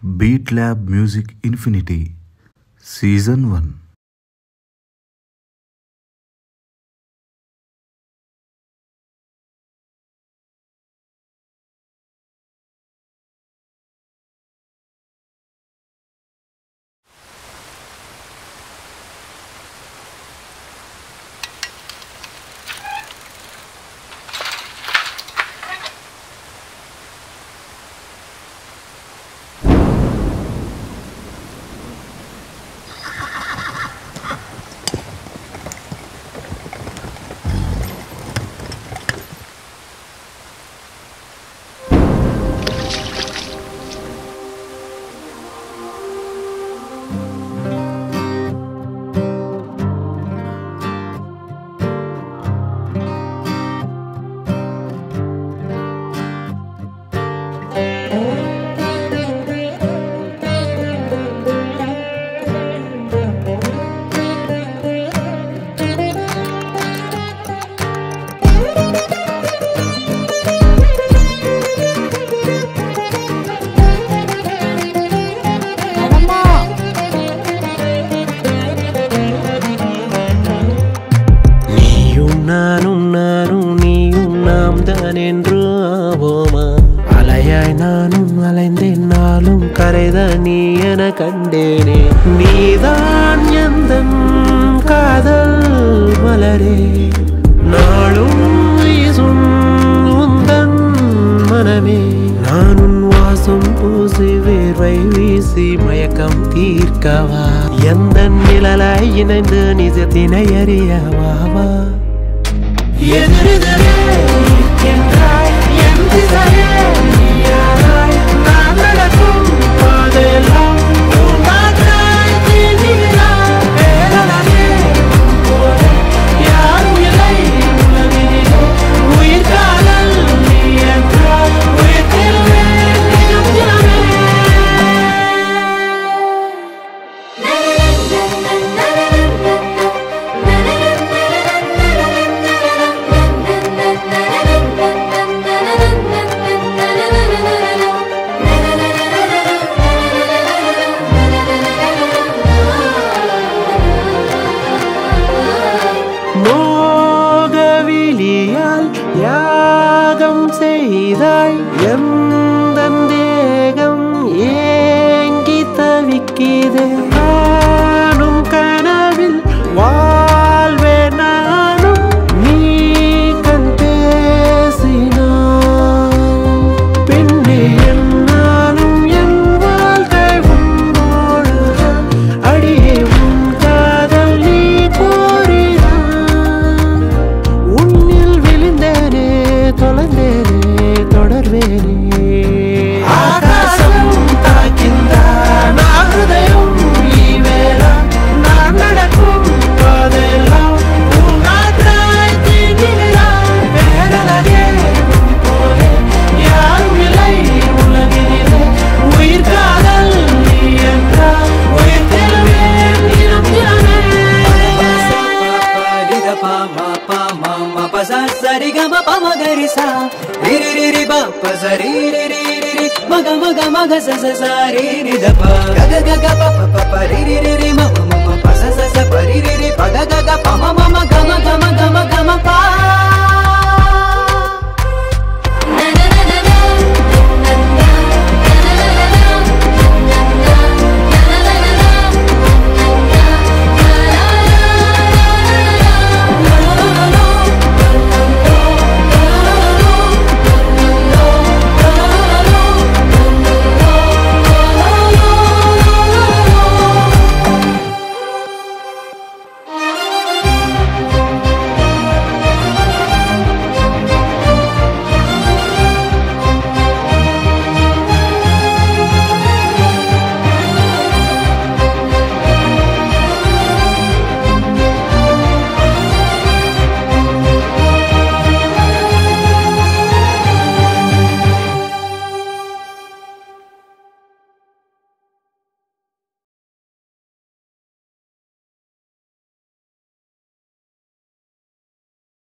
Beat Lab Music Infinity Season 1. என்று ஆவோமா அலையாய் நானும் அலைந்தேன் நாளும் கரைத நீ என கண்டேனே நீதான் எந்தன் காதல் மலரே நாளும் வீசும் உந்தன் மனமே நானும் வாசம் பூசி வேர்வை வீசி மயக்கம் தீர்க்கவா எந்த நிழலாய் இணைந்து நிஜத்தினை அறியவாவா எதிரிதலே என்றாய் என் திசையே நீயானாய் நான் நடக்கும் பாதையெல்லாம் உன்மாற்றாய் தீர்கிறாய் வேலனே போல யாரும் இல்லை உலகினிலே உயிர் காதல் நீ என்றாய் உயிர் திருவேன் நிஜம் தினமே மோகவிலியால் யாகம் செய்தாய் எந்தன் தேகம் ஏங்கி தவிக்கிதே நானும் கனவில் வாழ்வே நானும் நீ கண் பேசினாய் பெண்ணே என்னாலும் என் வாழ்க்கை உன்னோடுதான் அடியே உன் காதல் நீ உன்னில் விழுந்தேனே தொலைந்தேனே தொடர்வேனே ஆகாசம் தாக்கின்றான் ஹிருதயம் ஈவேலா நான் நடக்கும் பாதையெல்லாம் உன்னாற்றாய் தீர்கிறாய் வேலனே போல யாரும் இல்லை உலகினிலே உயிர் காதல் நீ என்றால் உயிர் திருவேன் தினம் தினமே sari gama pama garisa riri riri ba pa sari riri riri maga maga maga sa sa sari ni da pa ga ga ga pa pa pa riri riri ma ma ma pa sa sa sa pa riri riri pa ga ga ga pa ma ma ma ga ma ga ma ga ma ga ma pa